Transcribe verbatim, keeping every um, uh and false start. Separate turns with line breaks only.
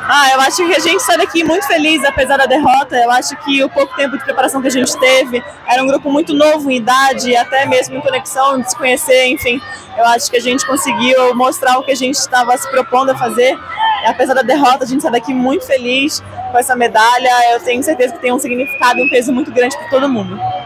Ah, eu acho que a gente sai daqui muito feliz, apesar da derrota. Eu acho que o pouco tempo de preparação que a gente teve era um grupo muito novo em idade, até mesmo em conexão, de se conhecer, enfim. Eu acho que a gente conseguiu mostrar o que a gente estava se propondo a fazer. E, apesar da derrota, a gente sai daqui muito feliz com essa medalha. Eu tenho certeza que tem um significado e um peso muito grande para todo mundo.